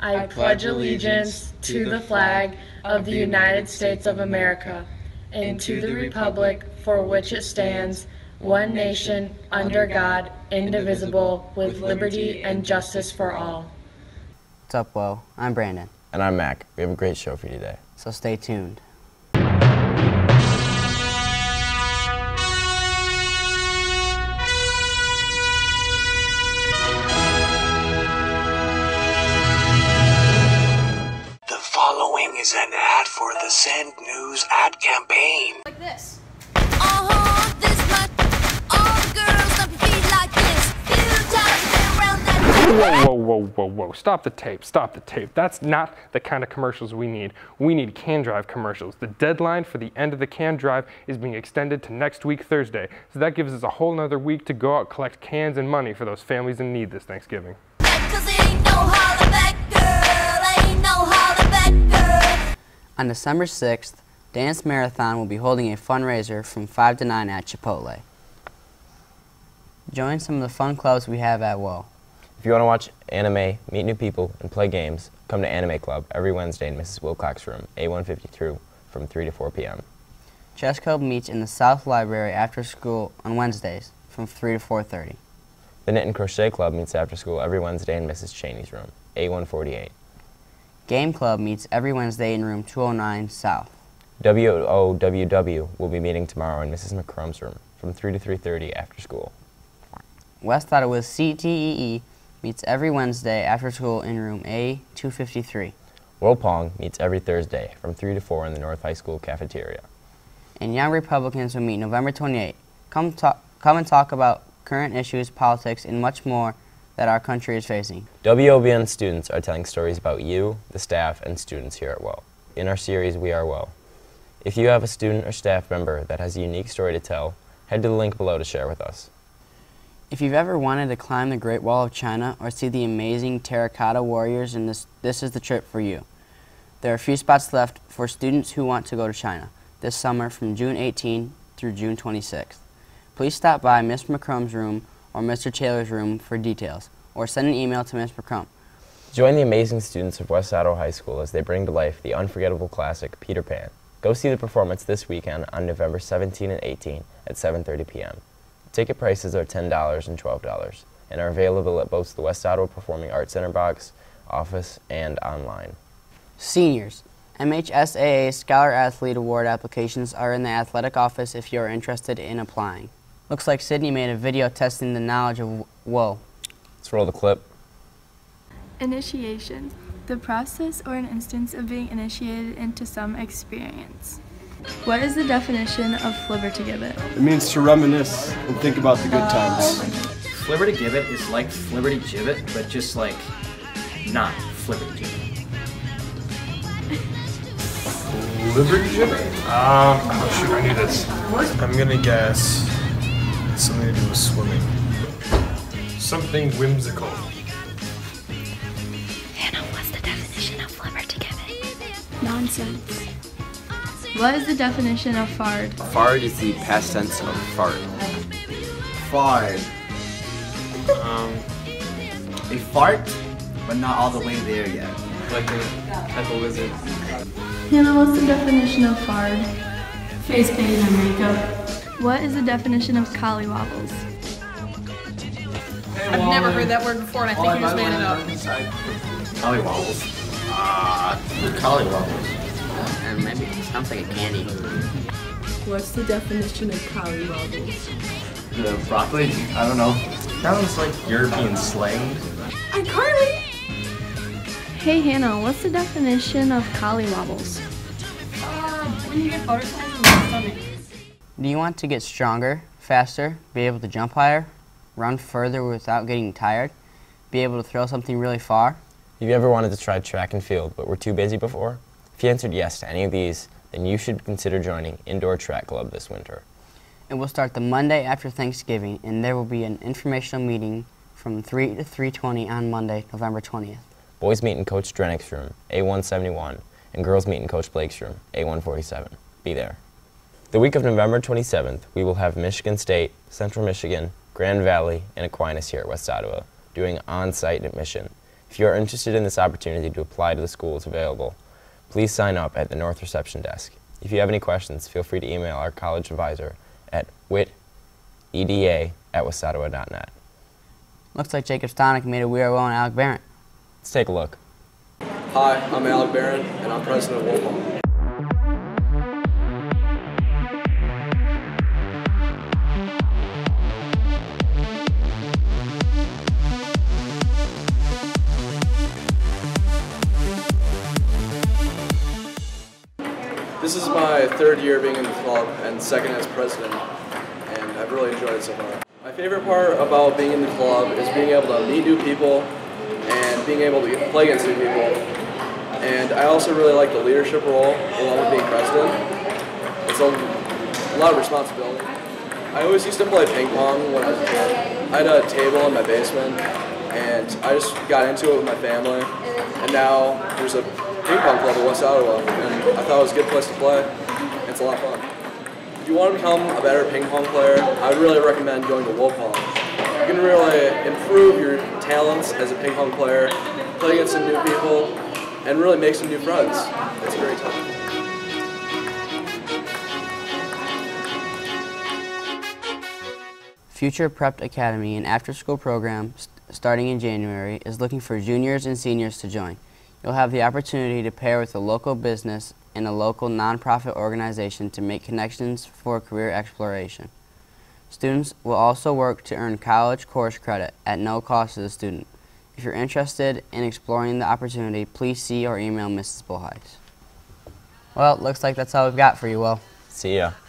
I pledge allegiance to the flag of the United States of America and to the republic for which it stands, one nation, under God, indivisible, with liberty and justice for all. What's up, Wo? I'm Brandon. And I'm Mac. We have a great show for you today. So stay tuned. The following is an ad for the Send News ad campaign. Like this. This much. All the girls love your feet like this. Few times been around that. Whoa. Stop the tape. That's not the kind of commercials we need. We need can drive commercials. The deadline for the end of the can drive is being extended to next week, Thursday. So that gives us a whole nother week to go out, collect cans and money for those families in need this Thanksgiving. Cause ain't no holler back girl. Ain't no holler back girl. On December 6th, Dance Marathon will be holding a fundraiser from 5 to 9 at Chipotle. Join some of the fun clubs we have at Wo. If you want to watch anime, meet new people, and play games, come to Anime Club every Wednesday in Mrs. Wilcox's room, A152, from 3 to 4 p.m. Chess Club meets in the South Library after school on Wednesdays from 3 to 4:30. The Knit and Crochet Club meets after school every Wednesday in Mrs. Cheney's room, A148. Game Club meets every Wednesday in room 209 South. WOWW will be meeting tomorrow in Mrs. McCrum's room from 3 to 3:30 after school. West Ottawa's CTEE meets every Wednesday after school in room A253. World Pong meets every Thursday from 3 to 4 in the North High School cafeteria. And Young Republicans will meet November 28th. Come and talk about current issues, politics, and much more that our country is facing. WOBN students are telling stories about you, the staff, and students here at Wo. In our series, We Are Wo. If you have a student or staff member that has a unique story to tell, head to the link below to share with us. If you've ever wanted to climb the Great Wall of China or see the amazing terracotta warriors, and this is the trip for you. There are a few spots left for students who want to go to China this summer from June 18 through June 26th. Please stop by Ms. McCrum's room or Mr. Taylor's room for details, or send an email to Ms. McCrum. Join the amazing students of West Ottawa High School as they bring to life the unforgettable classic, Peter Pan. Go see the performance this weekend on November 17 and 18 at 7:30 p.m. Ticket prices are $10 and $12 and are available at both the West Ottawa Performing Arts Center box, office, and online. Seniors, MHSAA Scholar Athlete Award applications are in the athletic office if you are interested in applying. Looks like Sydney made a video testing the knowledge of Wo. Let's roll the clip. Initiation. The process or an instance of being initiated into some experience. What is the definition of flibbertigibbet? It means to reminisce and think about the good times. Flibbertigibbet is like flibbertigibbet, but just like not flibbertigibbet. Flibbertigibbet? Oh shoot, I knew this. I'm gonna guess something to do with swimming. Something whimsical. Hannah, what's the definition of flibbertigibbet? Nonsense. What is the definition of fard? Fard is the past tense of fart. Fart. A fart, but not all the way there yet. Like a type of lizard. Hannah, what's the definition of fard? Face paint and makeup. What is the definition of collywobbles? I've never heard that word before, and I think you just made it up. Collywobbles. Collywobbles. And maybe it sounds like a candy. What's the definition of collywobbles? The broccoli? I don't know. Sounds like European slang. iCarly! Hey Hannah, what's the definition of collywobbles? When you get butterflies in your stomach. Do you want to get stronger, faster, be able to jump higher, run further without getting tired, be able to throw something really far? Have you ever wanted to try track and field but were too busy before? If you answered yes to any of these, then you should consider joining Indoor Track Club this winter. It will start the Monday after Thanksgiving, and there will be an informational meeting from 3 to 3:20 on Monday, November 20th. Boys meet in Coach Drenick's room, A171, and girls meet in Coach Blake's room, A147. Be there. The week of November 27th, we will have Michigan State, Central Michigan, Grand Valley, and Aquinas here at West Ottawa doing on-site admission. If you are interested in this opportunity to apply to the schools available, please sign up at the North Reception Desk. If you have any questions, feel free to email our college advisor at witeda@wastottawa.net. Looks like Jacob Stonick made a We Are Well and Alec Barrett. Let's take a look. Hi, I'm Alec Barron, and I'm president of Wolfhall. This is my third year being in the club and second as president, and I've really enjoyed it so far. My favorite part about being in the club is being able to meet new people and being able to play against new people. And I also really like the leadership role along with being president. It's a lot of responsibility. I always used to play ping pong when I was a kid. I had a table in my basement, and I just got into it with my family. And now there's a ping pong club in West Ottawa, and I thought it was a good place to play. It's a lot of fun. If you want to become a better ping pong player, I would really recommend going to Wolfhall. You can really improve your talents as a ping pong player, play against some new people, and really make some new friends. It's a great time. Future Prepped Academy, an after-school program starting in January, is looking for juniors and seniors to join. You'll have the opportunity to pair with a local business and a local nonprofit organization to make connections for career exploration. Students will also work to earn college course credit at no cost to the student. If you're interested in exploring the opportunity, please see or email Mrs. Bullheis. Well, it looks like that's all we've got for you, Will. See ya.